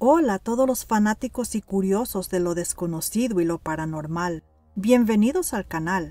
Hola a todos los fanáticos y curiosos de lo desconocido y lo paranormal. Bienvenidos al canal.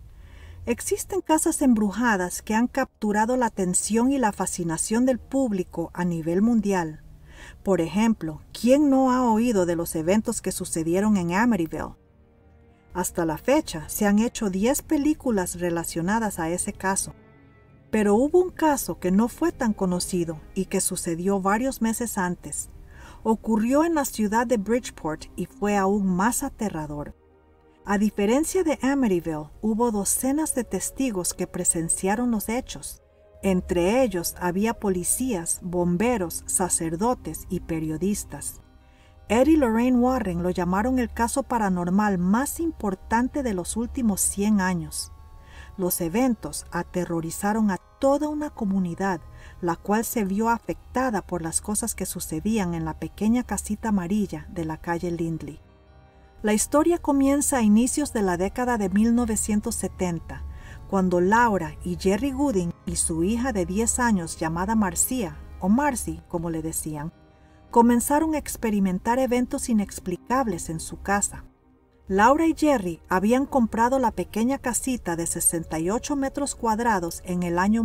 Existen casas embrujadas que han capturado la atención y la fascinación del público a nivel mundial. Por ejemplo, ¿quién no ha oído de los eventos que sucedieron en Amityville? Hasta la fecha se han hecho 10 películas relacionadas a ese caso. Pero hubo un caso que no fue tan conocido y que sucedió varios meses antes. Ocurrió en la ciudad de Bridgeport y fue aún más aterrador. A diferencia de Amityville, hubo docenas de testigos que presenciaron los hechos. Entre ellos había policías, bomberos, sacerdotes y periodistas. Ed y Lorraine Warren lo llamaron el caso paranormal más importante de los últimos 100 años. Los eventos aterrorizaron a toda una comunidad, la cual se vio afectada por las cosas que sucedían en la pequeña casita amarilla de la calle Lindley. La historia comienza a inicios de la década de 1970, cuando Laura y Jerry Gooding y su hija de 10 años llamada Marcia, o Marcy como le decían, comenzaron a experimentar eventos inexplicables en su casa. Laura y Jerry habían comprado la pequeña casita de 68 metros cuadrados en el año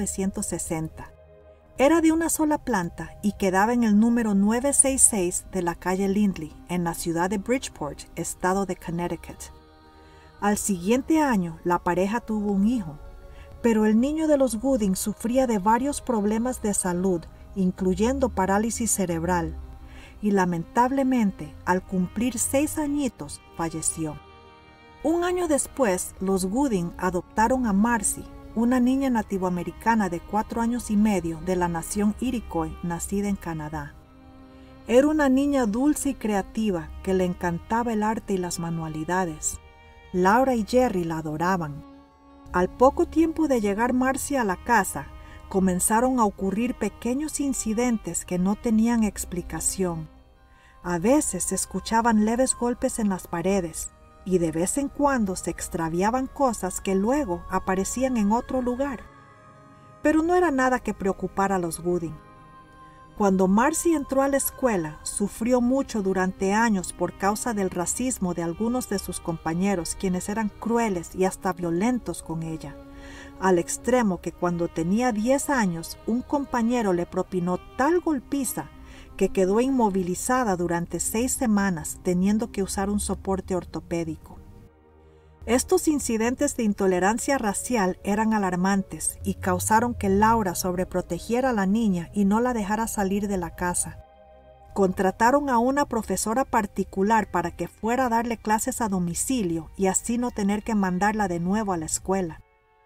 1960. Era de una sola planta y quedaba en el número 966 de la calle Lindley, en la ciudad de Bridgeport, estado de Connecticut. Al siguiente año, la pareja tuvo un hijo, pero el niño de los Gooding sufría de varios problemas de salud, incluyendo parálisis cerebral, y lamentablemente, al cumplir 6 añitos, falleció. Un año después, los Gooding adoptaron a Marcy, una niña nativoamericana de 4 años y medio de la nación Iroquois, nacida en Canadá. Era una niña dulce y creativa que le encantaba el arte y las manualidades. Laura y Jerry la adoraban. Al poco tiempo de llegar Marcy a la casa, comenzaron a ocurrir pequeños incidentes que no tenían explicación. A veces se escuchaban leves golpes en las paredes y de vez en cuando se extraviaban cosas que luego aparecían en otro lugar. Pero no era nada que preocupara a los Gooding. Cuando Marcy entró a la escuela, sufrió mucho durante años por causa del racismo de algunos de sus compañeros, quienes eran crueles y hasta violentos con ella, al extremo que cuando tenía 10 años, un compañero le propinó tal golpiza que quedó inmovilizada durante 6 semanas, teniendo que usar un soporte ortopédico. Estos incidentes de intolerancia racial eran alarmantes y causaron que Laura sobreprotegiera a la niña y no la dejara salir de la casa. Contrataron a una profesora particular para que fuera a darle clases a domicilio y así no tener que mandarla de nuevo a la escuela.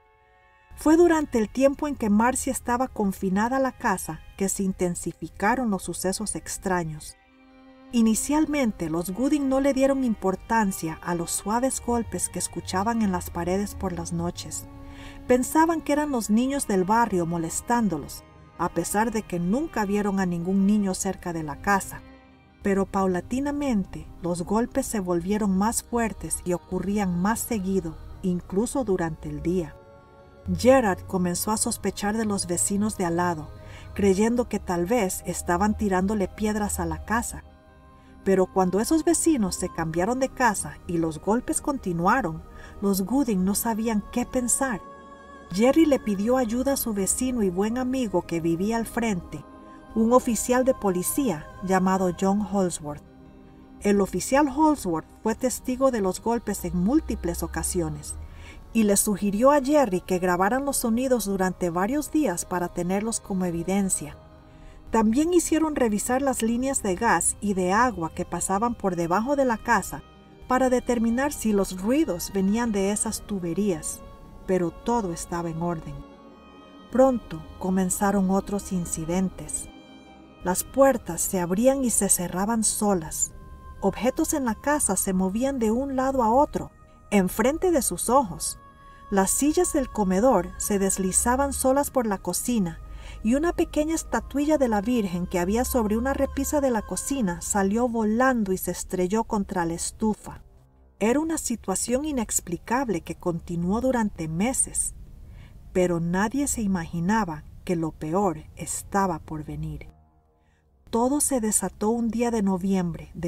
Fue durante el tiempo en que Marcy estaba confinada a la casa que se intensificaron los sucesos extraños. Inicialmente, los Gooding no le dieron importancia a los suaves golpes que escuchaban en las paredes por las noches. Pensaban que eran los niños del barrio molestándolos, a pesar de que nunca vieron a ningún niño cerca de la casa. Pero paulatinamente, los golpes se volvieron más fuertes y ocurrían más seguido, incluso durante el día. Gerard comenzó a sospechar de los vecinos de al lado, creyendo que tal vez estaban tirándole piedras a la casa. Pero cuando esos vecinos se cambiaron de casa y los golpes continuaron, los Gooding no sabían qué pensar. Jerry le pidió ayuda a su vecino y buen amigo que vivía al frente, un oficial de policía llamado John Holsworth. El oficial Holsworth fue testigo de los golpes en múltiples ocasiones y le sugirió a Jerry que grabaran los sonidos durante varios días para tenerlos como evidencia. También hicieron revisar las líneas de gas y de agua que pasaban por debajo de la casa para determinar si los ruidos venían de esas tuberías, pero todo estaba en orden. Pronto comenzaron otros incidentes. Las puertas se abrían y se cerraban solas. Objetos en la casa se movían de un lado a otro, enfrente de sus ojos. Las sillas del comedor se deslizaban solas por la cocina y una pequeña estatuilla de la Virgen que había sobre una repisa de la cocina salió volando y se estrelló contra la estufa. Era una situación inexplicable que continuó durante meses, pero nadie se imaginaba que lo peor estaba por venir. Todo se desató un día de noviembre de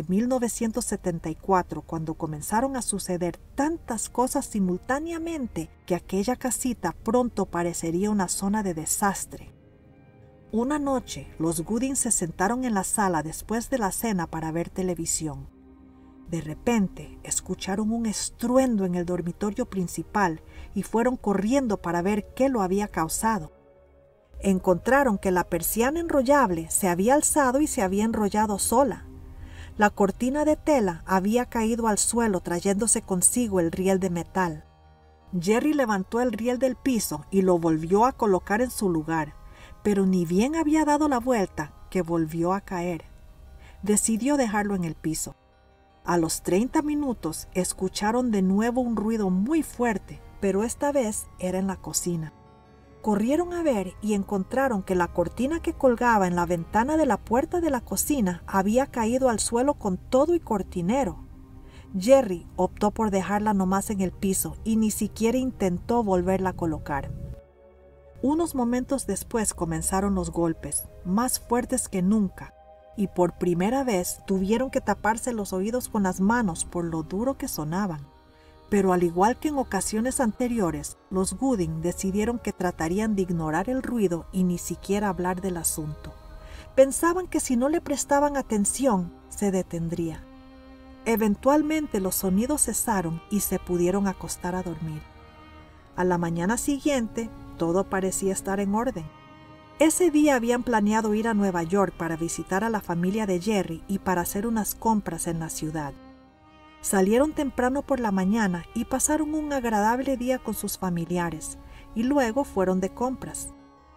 1974 cuando comenzaron a suceder tantas cosas simultáneamente que aquella casita pronto parecería una zona de desastre. Una noche, los Gooding se sentaron en la sala después de la cena para ver televisión. De repente, escucharon un estruendo en el dormitorio principal y fueron corriendo para ver qué lo había causado. Encontraron que la persiana enrollable se había alzado y se había enrollado sola. La cortina de tela había caído al suelo trayéndose consigo el riel de metal. Jerry levantó el riel del piso y lo volvió a colocar en su lugar, pero ni bien había dado la vuelta que volvió a caer. Decidió dejarlo en el piso. A los 30 minutos escucharon de nuevo un ruido muy fuerte, pero esta vez era en la cocina. Corrieron a ver y encontraron que la cortina que colgaba en la ventana de la puerta de la cocina había caído al suelo con todo y cortinero. Jerry optó por dejarla nomás en el piso y ni siquiera intentó volverla a colocar. Unos momentos después comenzaron los golpes, más fuertes que nunca, y por primera vez tuvieron que taparse los oídos con las manos por lo duro que sonaban. Pero al igual que en ocasiones anteriores, los Gooding decidieron que tratarían de ignorar el ruido y ni siquiera hablar del asunto. Pensaban que si no le prestaban atención, se detendría. Eventualmente los sonidos cesaron y se pudieron acostar a dormir. A la mañana siguiente, todo parecía estar en orden. Ese día habían planeado ir a Nueva York para visitar a la familia de Jerry y para hacer unas compras en la ciudad. Salieron temprano por la mañana y pasaron un agradable día con sus familiares, y luego fueron de compras.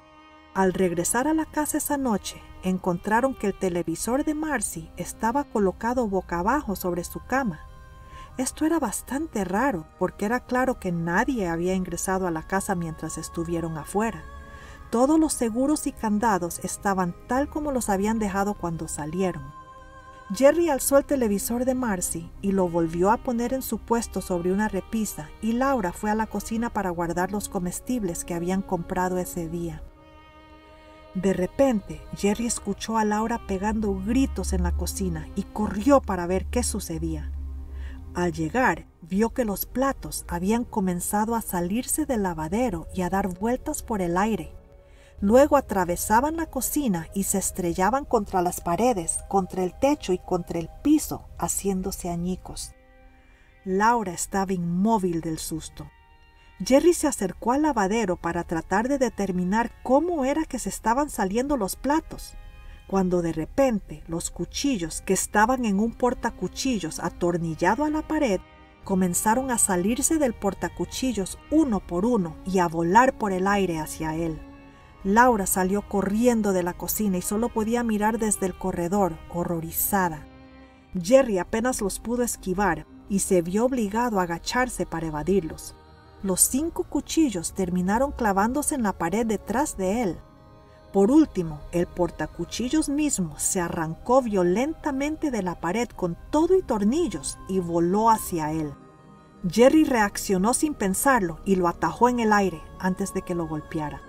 Al regresar a la casa esa noche, encontraron que el televisor de Marcy estaba colocado boca abajo sobre su cama. Esto era bastante raro, porque era claro que nadie había ingresado a la casa mientras estuvieron afuera. Todos los seguros y candados estaban tal como los habían dejado cuando salieron. Jerry alzó el televisor de Marcy y lo volvió a poner en su puesto sobre una repisa, y Laura fue a la cocina para guardar los comestibles que habían comprado ese día. De repente, Jerry escuchó a Laura pegando gritos en la cocina y corrió para ver qué sucedía. Al llegar, vio que los platos habían comenzado a salirse del lavadero y a dar vueltas por el aire. Luego atravesaban la cocina y se estrellaban contra las paredes, contra el techo y contra el piso, haciéndose añicos. Laura estaba inmóvil del susto. Jerry se acercó al lavadero para tratar de determinar cómo era que se estaban saliendo los platos, cuando de repente los cuchillos que estaban en un portacuchillos atornillado a la pared comenzaron a salirse del portacuchillos uno por uno y a volar por el aire hacia él. Laura salió corriendo de la cocina y solo podía mirar desde el corredor, horrorizada. Jerry apenas los pudo esquivar y se vio obligado a agacharse para evadirlos. Los 5 cuchillos terminaron clavándose en la pared detrás de él. Por último, el portacuchillos mismo se arrancó violentamente de la pared con todo y tornillos y voló hacia él. Jerry reaccionó sin pensarlo y lo atajó en el aire antes de que lo golpeara.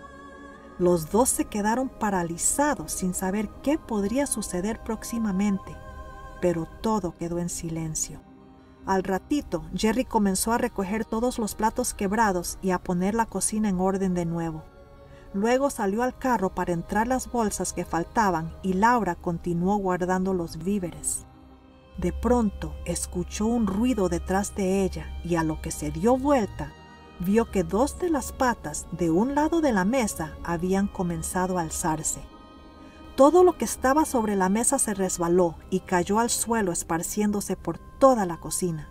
Los dos se quedaron paralizados sin saber qué podría suceder próximamente, pero todo quedó en silencio. Al ratito, Jerry comenzó a recoger todos los platos quebrados y a poner la cocina en orden de nuevo. Luego salió al carro para entrar las bolsas que faltaban y Laura continuó guardando los víveres. De pronto, escuchó un ruido detrás de ella y a lo que se dio vuelta, vio que 2 de las patas de un lado de la mesa habían comenzado a alzarse. Todo lo que estaba sobre la mesa se resbaló y cayó al suelo esparciéndose por toda la cocina.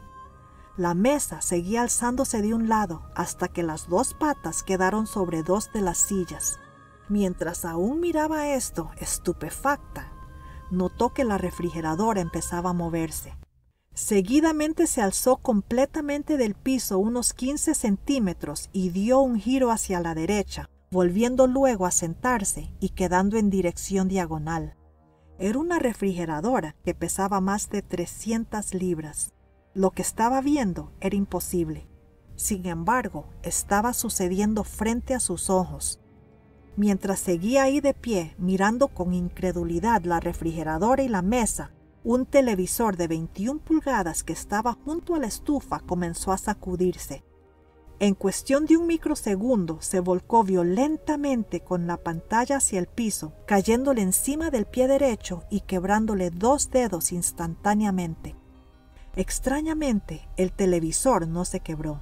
La mesa seguía alzándose de un lado hasta que las 2 patas quedaron sobre 2 de las sillas. Mientras aún miraba esto, estupefacta, notó que la refrigeradora empezaba a moverse. Seguidamente se alzó completamente del piso unos 15 centímetros y dio un giro hacia la derecha, volviendo luego a sentarse y quedando en dirección diagonal. Era una refrigeradora que pesaba más de 300 libras. Lo que estaba viendo era imposible. Sin embargo, estaba sucediendo frente a sus ojos. Mientras seguía ahí de pie, mirando con incredulidad la refrigeradora y la mesa, un televisor de 21 pulgadas que estaba junto a la estufa comenzó a sacudirse. En cuestión de un microsegundo se volcó violentamente con la pantalla hacia el piso, cayéndole encima del pie derecho y quebrándole 2 dedos instantáneamente. Extrañamente, el televisor no se quebró.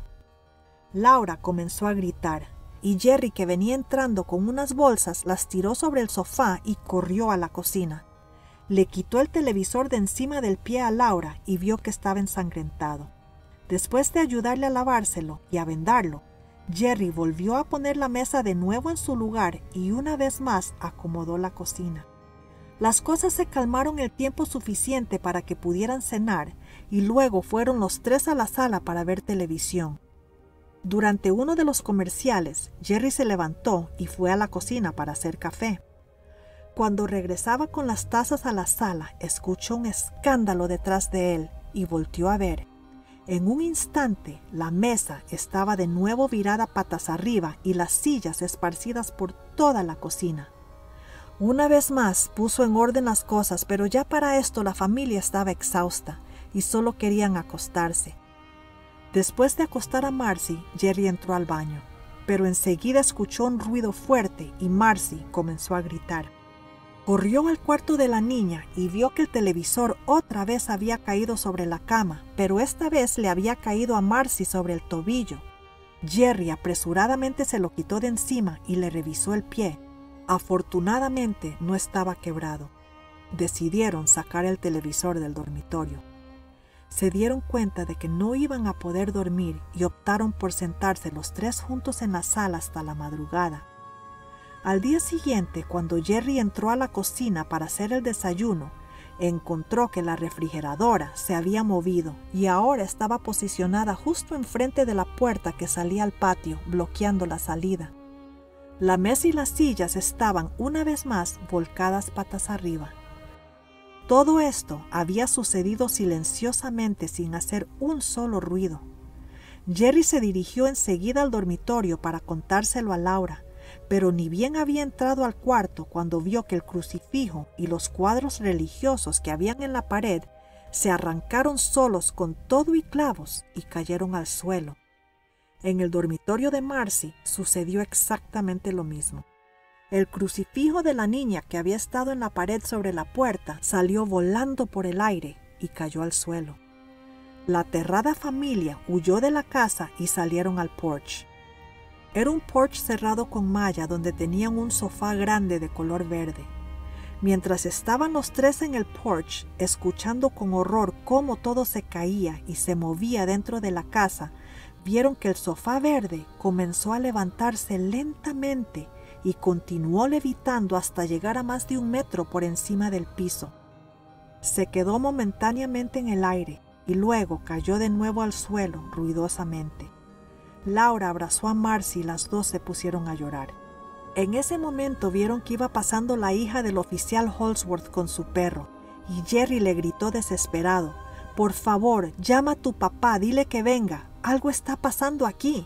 Laura comenzó a gritar, y Jerry, que venía entrando con unas bolsas, las tiró sobre el sofá y corrió a la cocina. Le quitó el televisor de encima del pie a Laura y vio que estaba ensangrentado. Después de ayudarle a lavárselo y a vendarlo, Jerry volvió a poner la mesa de nuevo en su lugar y una vez más acomodó la cocina. Las cosas se calmaron el tiempo suficiente para que pudieran cenar y luego fueron los 3 a la sala para ver televisión. Durante uno de los comerciales, Jerry se levantó y fue a la cocina para hacer café. Cuando regresaba con las tazas a la sala, escuchó un escándalo detrás de él y volteó a ver. En un instante, la mesa estaba de nuevo virada patas arriba y las sillas esparcidas por toda la cocina. Una vez más puso en orden las cosas, pero ya para esto la familia estaba exhausta y solo querían acostarse. Después de acostar a Marcy, Jerry entró al baño, pero enseguida escuchó un ruido fuerte y Marcy comenzó a gritar. Corrió al cuarto de la niña y vio que el televisor otra vez había caído sobre la cama, pero esta vez le había caído a Marcy sobre el tobillo. Jerry apresuradamente se lo quitó de encima y le revisó el pie. Afortunadamente no estaba quebrado. Decidieron sacar el televisor del dormitorio. Se dieron cuenta de que no iban a poder dormir y optaron por sentarse los 3 juntos en la sala hasta la madrugada. Al día siguiente, cuando Jerry entró a la cocina para hacer el desayuno, encontró que la refrigeradora se había movido y ahora estaba posicionada justo enfrente de la puerta que salía al patio, bloqueando la salida. La mesa y las sillas estaban una vez más volcadas patas arriba. Todo esto había sucedido silenciosamente sin hacer un solo ruido. Jerry se dirigió enseguida al dormitorio para contárselo a Laura, pero ni bien había entrado al cuarto cuando vio que el crucifijo y los cuadros religiosos que habían en la pared se arrancaron solos con todo y clavos y cayeron al suelo. En el dormitorio de Marcy sucedió exactamente lo mismo. El crucifijo de la niña que había estado en la pared sobre la puerta salió volando por el aire y cayó al suelo. La aterrada familia huyó de la casa y salieron al porche. Era un porche cerrado con malla donde tenían un sofá grande de color verde. Mientras estaban los 3 en el porche, escuchando con horror cómo todo se caía y se movía dentro de la casa, vieron que el sofá verde comenzó a levantarse lentamente y continuó levitando hasta llegar a más de 1 metro por encima del piso. Se quedó momentáneamente en el aire y luego cayó de nuevo al suelo ruidosamente. Laura abrazó a Marcy y las 2 se pusieron a llorar. En ese momento vieron que iba pasando la hija del oficial Holdsworth con su perro, y Jerry le gritó desesperado: «Por favor, llama a tu papá, dile que venga, algo está pasando aquí».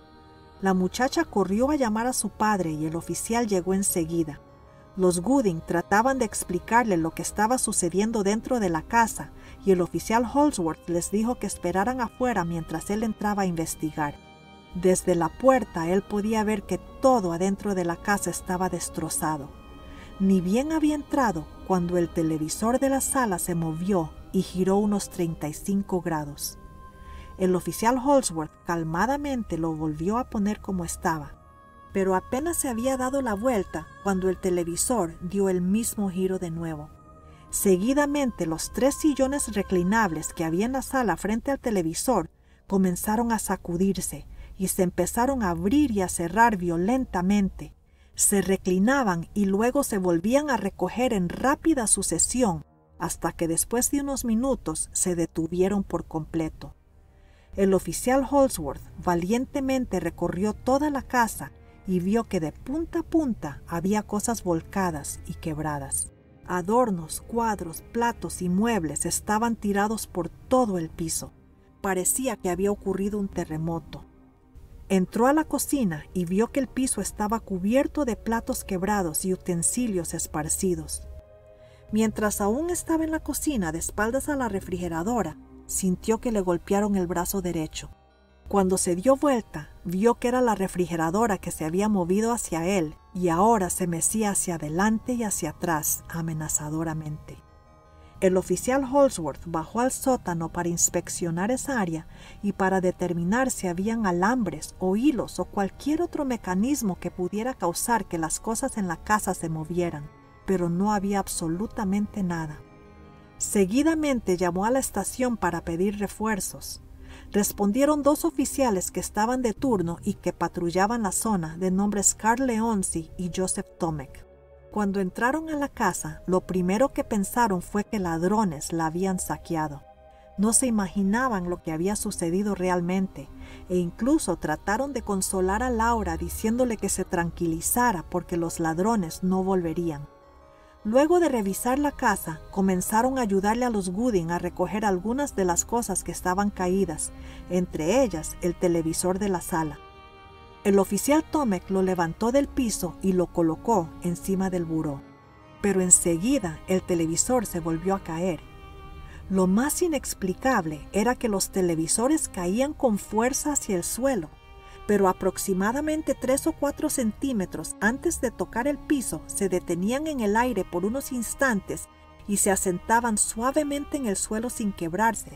La muchacha corrió a llamar a su padre y el oficial llegó enseguida. Los Gooding trataban de explicarle lo que estaba sucediendo dentro de la casa, y el oficial Holdsworth les dijo que esperaran afuera mientras él entraba a investigar. Desde la puerta él podía ver que todo adentro de la casa estaba destrozado. Ni bien había entrado cuando el televisor de la sala se movió y giró unos 35 grados. El oficial Holdsworth calmadamente lo volvió a poner como estaba, pero apenas se había dado la vuelta cuando el televisor dio el mismo giro de nuevo. Seguidamente los 3 sillones reclinables que había en la sala frente al televisor comenzaron a sacudirse y se empezaron a abrir y a cerrar violentamente. Se reclinaban y luego se volvían a recoger en rápida sucesión hasta que después de unos minutos se detuvieron por completo. El oficial Holdsworth valientemente recorrió toda la casa y vio que de punta a punta había cosas volcadas y quebradas. Adornos, cuadros, platos y muebles estaban tirados por todo el piso. Parecía que había ocurrido un terremoto. Entró a la cocina y vio que el piso estaba cubierto de platos quebrados y utensilios esparcidos. Mientras aún estaba en la cocina de espaldas a la refrigeradora, sintió que le golpearon el brazo derecho. Cuando se dio vuelta, vio que era la refrigeradora que se había movido hacia él y ahora se mecía hacia adelante y hacia atrás amenazadoramente. El oficial Holdsworth bajó al sótano para inspeccionar esa área y para determinar si habían alambres o hilos o cualquier otro mecanismo que pudiera causar que las cosas en la casa se movieran, pero no había absolutamente nada. Seguidamente llamó a la estación para pedir refuerzos. Respondieron 2 oficiales que estaban de turno y que patrullaban la zona, de nombres Carl Leonzi y Joseph Tomek. Cuando entraron a la casa, lo primero que pensaron fue que ladrones la habían saqueado. No se imaginaban lo que había sucedido realmente e incluso trataron de consolar a Laura diciéndole que se tranquilizara porque los ladrones no volverían. Luego de revisar la casa, comenzaron a ayudarle a los Gooding a recoger algunas de las cosas que estaban caídas, entre ellas el televisor de la sala. El oficial Tomek lo levantó del piso y lo colocó encima del buró. Pero enseguida el televisor se volvió a caer. Lo más inexplicable era que los televisores caían con fuerza hacia el suelo, pero aproximadamente 3 o 4 centímetros antes de tocar el piso se detenían en el aire por unos instantes y se asentaban suavemente en el suelo sin quebrarse.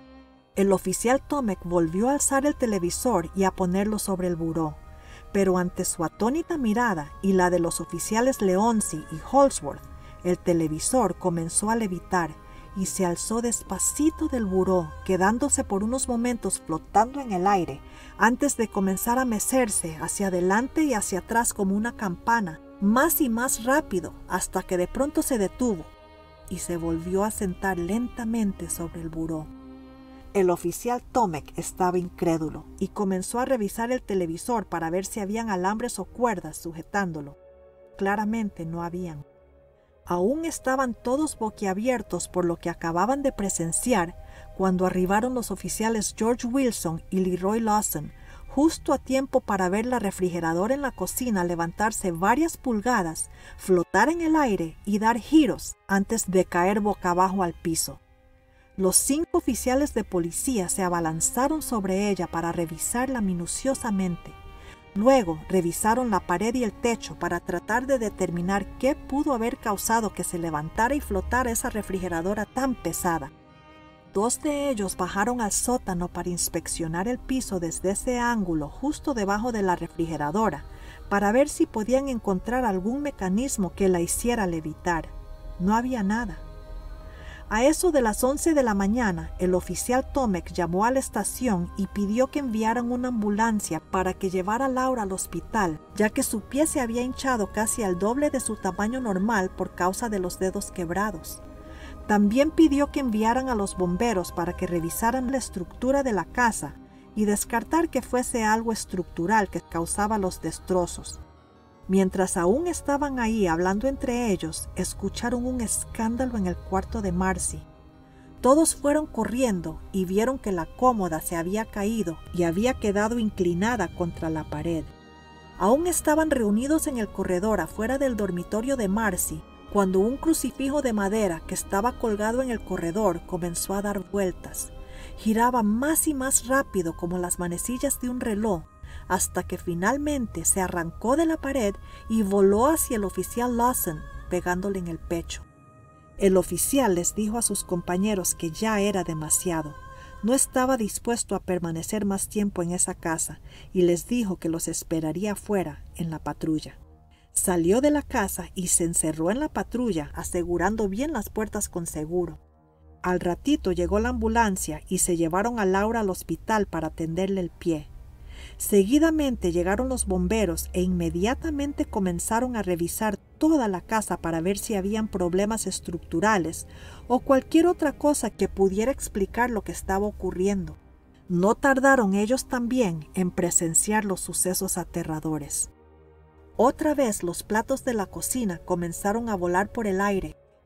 El oficial Tomek volvió a alzar el televisor y a ponerlo sobre el buró, pero ante su atónita mirada y la de los oficiales Leonzi y Holdsworth, el televisor comenzó a levitar y se alzó despacito del buró, quedándose por unos momentos flotando en el aire, antes de comenzar a mecerse hacia adelante y hacia atrás como una campana, más y más rápido, hasta que de pronto se detuvo y se volvió a sentar lentamente sobre el buró. El oficial Tomek estaba incrédulo y comenzó a revisar el televisor para ver si habían alambres o cuerdas sujetándolo. Claramente no habían. Aún estaban todos boquiabiertos por lo que acababan de presenciar cuando arribaron los oficiales George Wilson y Leroy Lawson, justo a tiempo para ver la refrigeradora en la cocina levantarse varias pulgadas, flotar en el aire y dar giros antes de caer boca abajo al piso. Los 5 oficiales de policía se abalanzaron sobre ella para revisarla minuciosamente. Luego revisaron la pared y el techo para tratar de determinar qué pudo haber causado que se levantara y flotara esa refrigeradora tan pesada. 2 de ellos bajaron al sótano para inspeccionar el piso desde ese ángulo justo debajo de la refrigeradora para ver si podían encontrar algún mecanismo que la hiciera levitar. No había nada. A eso de las 11 de la mañana, el oficial Tomek llamó a la estación y pidió que enviaran una ambulancia para que llevara a Laura al hospital, ya que su pie se había hinchado casi al doble de su tamaño normal por causa de los dedos quebrados. También pidió que enviaran a los bomberos para que revisaran la estructura de la casa y descartar que fuese algo estructural que causaba los destrozos. Mientras aún estaban ahí hablando entre ellos, escucharon un escándalo en el cuarto de Marcy. Todos fueron corriendo y vieron que la cómoda se había caído y había quedado inclinada contra la pared. Aún estaban reunidos en el corredor afuera del dormitorio de Marcy, cuando un crucifijo de madera que estaba colgado en el corredor comenzó a dar vueltas. Giraba más y más rápido como las manecillas de un reloj, hasta que finalmente se arrancó de la pared y voló hacia el oficial Lawson, pegándole en el pecho. El oficial les dijo a sus compañeros que ya era demasiado. No estaba dispuesto a permanecer más tiempo en esa casa y les dijo que los esperaría afuera en la patrulla. Salió de la casa y se encerró en la patrulla, asegurando bien las puertas con seguro. Al ratito llegó la ambulancia y se llevaron a Laura al hospital para atenderle el pie. Seguidamente llegaron los bomberos e inmediatamente comenzaron a revisar toda la casa para ver si habían problemas estructurales o cualquier otra cosa que pudiera explicar lo que estaba ocurriendo. No tardaron ellos también en presenciar los sucesos aterradores. Otra vez los platos de la cocina comenzaron a volar por el aire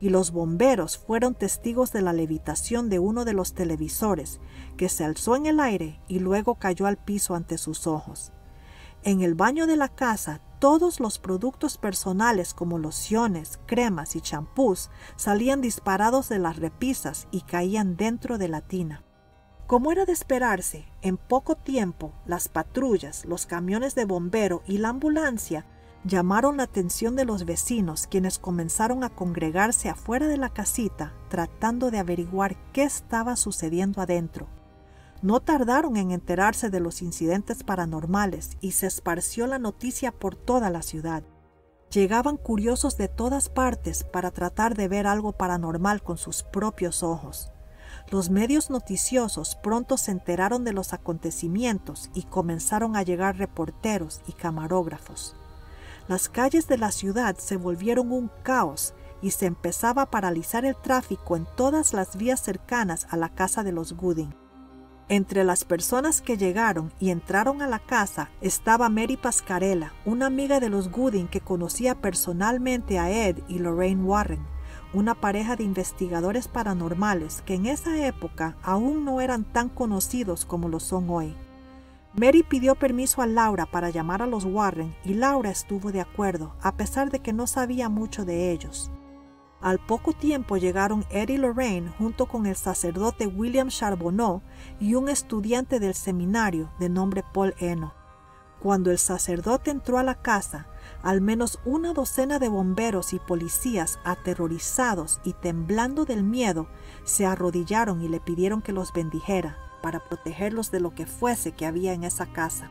y los bomberos fueron testigos de la levitación de uno de los televisores, que se alzó en el aire y luego cayó al piso ante sus ojos. En el baño de la casa, todos los productos personales como lociones, cremas y champús salían disparados de las repisas y caían dentro de la tina. Como era de esperarse, en poco tiempo las patrullas, los camiones de bombero y la ambulancia llamaron la atención de los vecinos, quienes comenzaron a congregarse afuera de la casita tratando de averiguar qué estaba sucediendo adentro. No tardaron en enterarse de los incidentes paranormales y se esparció la noticia por toda la ciudad. Llegaban curiosos de todas partes para tratar de ver algo paranormal con sus propios ojos. Los medios noticiosos pronto se enteraron de los acontecimientos y comenzaron a llegar reporteros y camarógrafos. Las calles de la ciudad se volvieron un caos y se empezaba a paralizar el tráfico en todas las vías cercanas a la casa de los Gooding. Entre las personas que llegaron y entraron a la casa estaba Mary Pascarella, una amiga de los Gooding que conocía personalmente a Ed y Lorraine Warren, una pareja de investigadores paranormales que en esa época aún no eran tan conocidos como lo son hoy. Mary pidió permiso a Laura para llamar a los Warren y Laura estuvo de acuerdo, a pesar de que no sabía mucho de ellos. Al poco tiempo llegaron Ed y Lorraine junto con el sacerdote William Charbonneau y un estudiante del seminario de nombre Paul Eno. Cuando el sacerdote entró a la casa, al menos una docena de bomberos y policías, aterrorizados y temblando del miedo, se arrodillaron y le pidieron que los bendijera para protegerlos de lo que fuese que había en esa casa.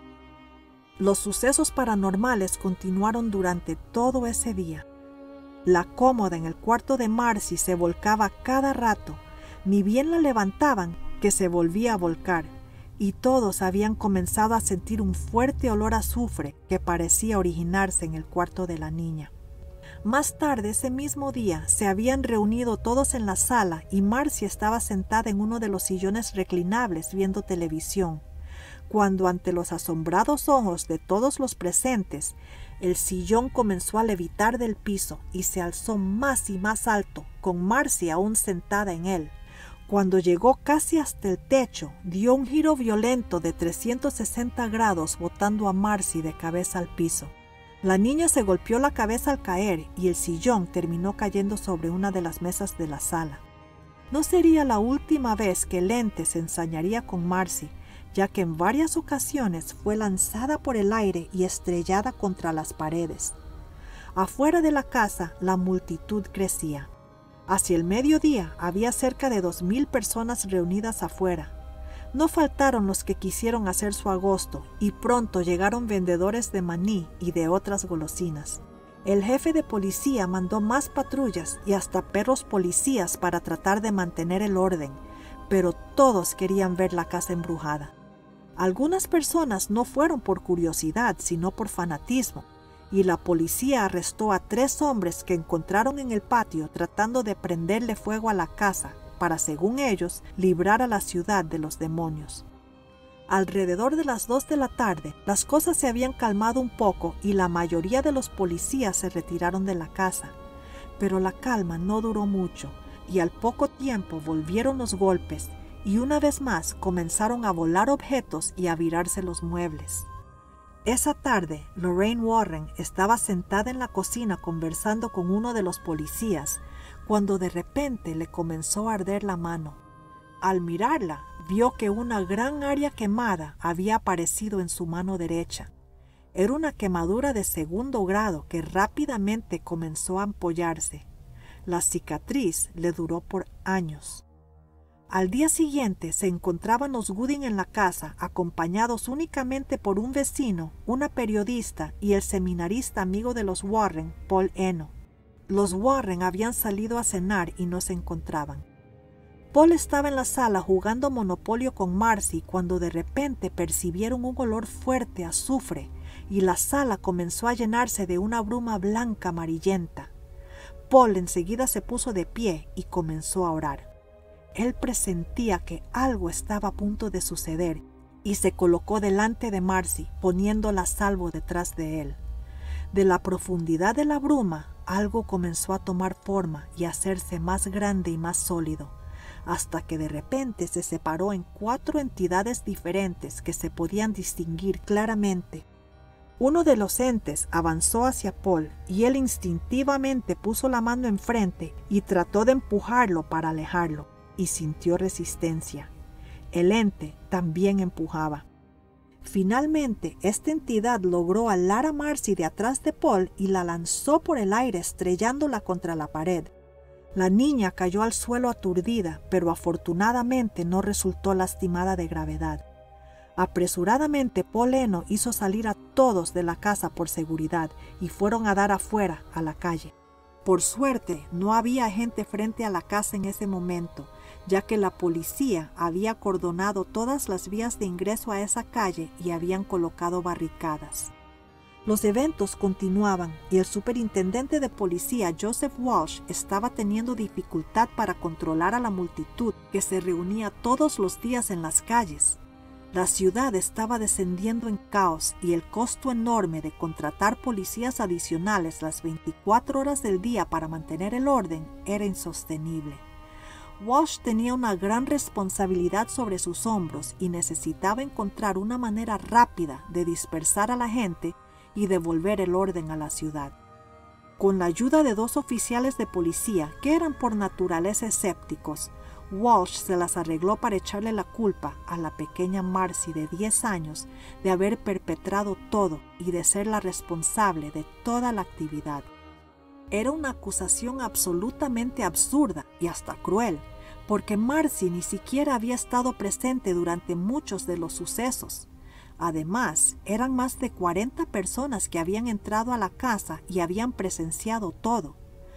Los sucesos paranormales continuaron durante todo ese día. La cómoda en el cuarto de Marcy se volcaba cada rato, ni bien la levantaban que se volvía a volcar, y todos habían comenzado a sentir un fuerte olor a azufre que parecía originarse en el cuarto de la niña. Más tarde ese mismo día se habían reunido todos en la sala y Marcy estaba sentada en uno de los sillones reclinables viendo televisión, cuando ante los asombrados ojos de todos los presentes, el sillón comenzó a levitar del piso y se alzó más y más alto, con Marcy aún sentada en él. Cuando llegó casi hasta el techo, dio un giro violento de 360 grados botando a Marcy de cabeza al piso. La niña se golpeó la cabeza al caer y el sillón terminó cayendo sobre una de las mesas de la sala. No sería la última vez que el ente se ensañaría con Marcy, ya que en varias ocasiones fue lanzada por el aire y estrellada contra las paredes. Afuera de la casa, la multitud crecía. Hacia el mediodía había cerca de 2,000 personas reunidas afuera. No faltaron los que quisieron hacer su agosto y pronto llegaron vendedores de maní y de otras golosinas. El jefe de policía mandó más patrullas y hasta perros policías para tratar de mantener el orden, pero todos querían ver la casa embrujada. Algunas personas no fueron por curiosidad, sino por fanatismo, y la policía arrestó a 3 hombres que encontraron en el patio tratando de prenderle fuego a la casa para, según ellos, librar a la ciudad de los demonios. Alrededor de las 2 de la tarde, las cosas se habían calmado un poco y la mayoría de los policías se retiraron de la casa, pero la calma no duró mucho y al poco tiempo volvieron los golpes y una vez más comenzaron a volar objetos y a virarse los muebles. Esa tarde, Lorraine Warren estaba sentada en la cocina conversando con uno de los policías, cuando de repente le comenzó a arder la mano. Al mirarla, vio que una gran área quemada había aparecido en su mano derecha. Era una quemadura de 2º grado que rápidamente comenzó a ampollarse. La cicatriz le duró por años. Al día siguiente se encontraban los Gooding en la casa, acompañados únicamente por un vecino, una periodista y el seminarista amigo de los Warren, Paul Eno. Los Warren habían salido a cenar y no se encontraban. Paul estaba en la sala jugando Monopolio con Marcy cuando de repente percibieron un olor fuerte a azufre y la sala comenzó a llenarse de una bruma blanca amarillenta. Paul enseguida se puso de pie y comenzó a orar. Él presentía que algo estaba a punto de suceder y se colocó delante de Marcy, poniéndola a salvo detrás de él. De la profundidad de la bruma, algo comenzó a tomar forma y a hacerse más grande y más sólido, hasta que de repente se separó en 4 entidades diferentes que se podían distinguir claramente. Uno de los entes avanzó hacia Paul y él instintivamente puso la mano enfrente y trató de empujarlo para alejarlo, y sintió resistencia. El ente también empujaba. Finalmente, esta entidad logró alar a Marcy de atrás de Paul y la lanzó por el aire estrellándola contra la pared. La niña cayó al suelo aturdida, pero afortunadamente no resultó lastimada de gravedad. Apresuradamente, Paul Eno hizo salir a todos de la casa por seguridad y fueron a dar afuera, a la calle. Por suerte, no había gente frente a la casa en ese momento, ya que la policía había acordonado todas las vías de ingreso a esa calle y habían colocado barricadas. Los eventos continuaban y el superintendente de policía Joseph Walsh estaba teniendo dificultad para controlar a la multitud que se reunía todos los días en las calles. La ciudad estaba descendiendo en caos y el costo enorme de contratar policías adicionales las 24 horas del día para mantener el orden era insostenible. Walsh tenía una gran responsabilidad sobre sus hombros y necesitaba encontrar una manera rápida de dispersar a la gente y devolver el orden a la ciudad. Con la ayuda de 2 oficiales de policía que eran por naturaleza escépticos, Walsh se las arregló para echarle la culpa a la pequeña Marcy de 10 años de haber perpetrado todo y de ser la responsable de toda la actividad. Era una acusación absolutamente absurda y hasta cruel, porque Marcy ni siquiera había estado presente durante muchos de los sucesos. Además, eran más de 40 personas que habían entrado a la casa y habían presenciado todo.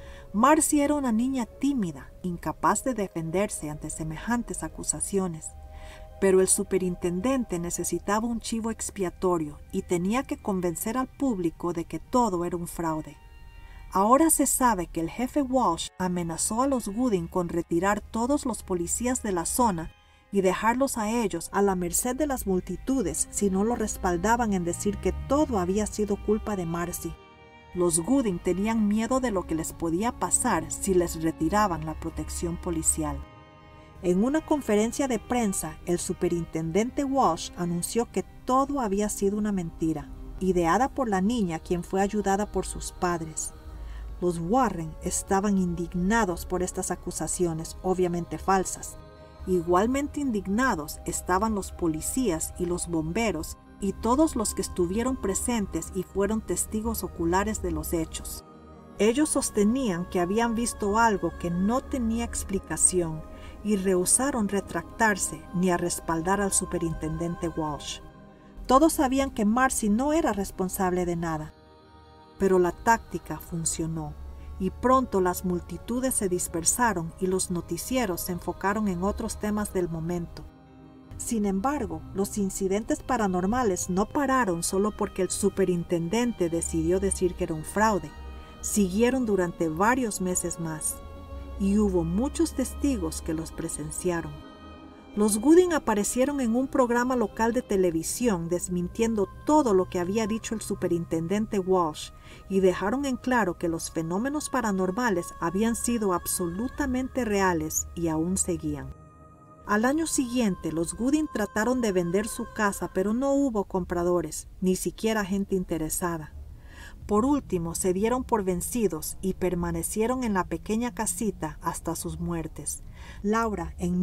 Marcy era una niña tímida, incapaz de defenderse ante semejantes acusaciones, pero el superintendente necesitaba un chivo expiatorio y tenía que convencer al público de que todo era un fraude. Ahora se sabe que el jefe Walsh amenazó a los Gooding con retirar todos los policías de la zona y dejarlos a ellos a la merced de las multitudes si no lo respaldaban en decir que todo había sido culpa de Marcy. Los Gooding tenían miedo de lo que les podía pasar si les retiraban la protección policial. En una conferencia de prensa, el superintendente Walsh anunció que todo había sido una mentira, ideada por la niña quien fue ayudada por sus padres. Los Warren estaban indignados por estas acusaciones, obviamente falsas. Igualmente indignados estaban los policías y los bomberos y todos los que estuvieron presentes y fueron testigos oculares de los hechos. Ellos sostenían que habían visto algo que no tenía explicación y rehusaron retractarse ni a respaldar al superintendente Walsh. Todos sabían que Marcy no era responsable de nada, pero la táctica funcionó y pronto las multitudes se dispersaron y los noticieros se enfocaron en otros temas del momento. Sin embargo, los incidentes paranormales no pararon solo porque el superintendente decidió decir que era un fraude. Siguieron durante varios meses más, y hubo muchos testigos que los presenciaron. Los Gooding aparecieron en un programa local de televisión desmintiendo todo lo que había dicho el superintendente Walsh y dejaron en claro que los fenómenos paranormales habían sido absolutamente reales y aún seguían. Al año siguiente, los Gooding trataron de vender su casa, pero no hubo compradores, ni siquiera gente interesada. Por último, se dieron por vencidos y permanecieron en la pequeña casita hasta sus muertes. Laura en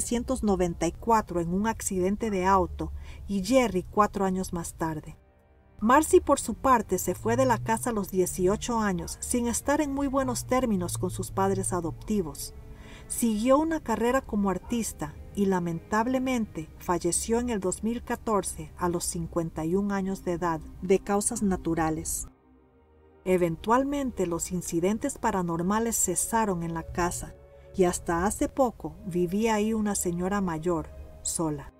1994 en un accidente de auto y Jerry 4 años más tarde. Marcy, por su parte, se fue de la casa a los 18 años sin estar en muy buenos términos con sus padres adoptivos. Siguió una carrera como artista y lamentablemente falleció en el 2014 a los 51 años de edad de causas naturales. Eventualmente los incidentes paranormales cesaron en la casa y hasta hace poco vivía ahí una señora mayor, sola.